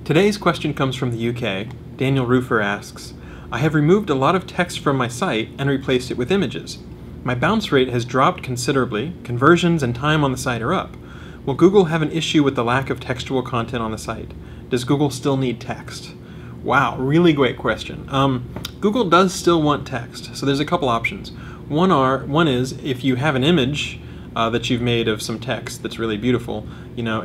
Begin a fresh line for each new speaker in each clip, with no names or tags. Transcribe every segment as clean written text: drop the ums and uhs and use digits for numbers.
Today's question comes from the UK. Danielroofer asks, I have removed a lot of text from my site and replaced it with images. My bounce rate has dropped considerably, conversions and time on the site are up. Will Google have an issue with the lack of textual content on the site? Does Google still need text? Wow, really great question. Google does still want text, so there's a couple options. One is if you have an image that you've made of some text that's really beautiful, you can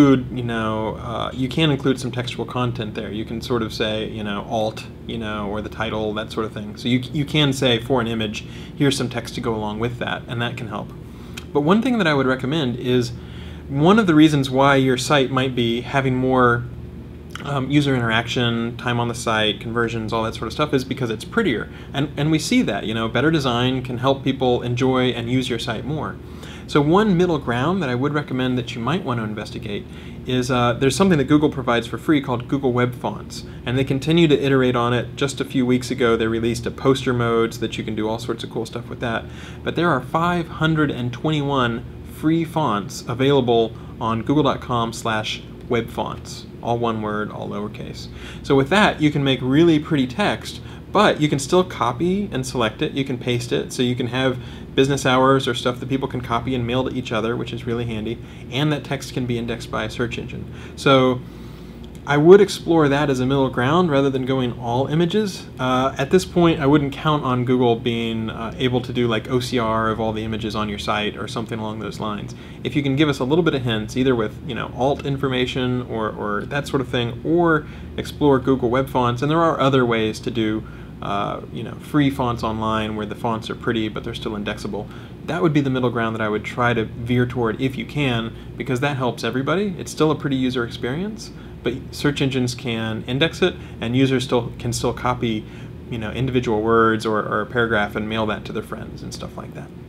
include some textual content there. You can sort of say, alt, or the title, that sort of thing. So you can say for an image, here's some text to go along with that, and that can help. But one thing that I would recommend is one of the reasons why your site might be having more user interaction, time on the site, conversions, all that sort of stuff is because it's prettier. And we see that, better design can help people enjoy and use your site more. So one middle ground that I would recommend that you might want to investigate is there's something that Google provides for free called Google Web Fonts, and they continue to iterate on it. Just a few weeks ago they released a poster mode so that you can do all sorts of cool stuff with that. But there are 521 free fonts available on google.com/webfonts. All one word, all lowercase. So with that, you can make really pretty text, but you can still copy and select it. You can paste it, so you can have business hours or stuff that people can copy and mail to each other, which is really handy, and that text can be indexed by a search engine. So I would explore that as a middle ground rather than going all images. At this point, I wouldn't count on Google being able to do like OCR of all the images on your site or something along those lines. If you can give us a little bit of hints, either with alt information or that sort of thing, or explore Google Web Fonts, and there are other ways to do free fonts online where the fonts are pretty but they're still indexable. That would be the middle ground that I would try to veer toward if you can, because that helps everybody. It's still a pretty user experience, but search engines can index it, and users can still copy individual words or a paragraph and mail that to their friends and stuff like that.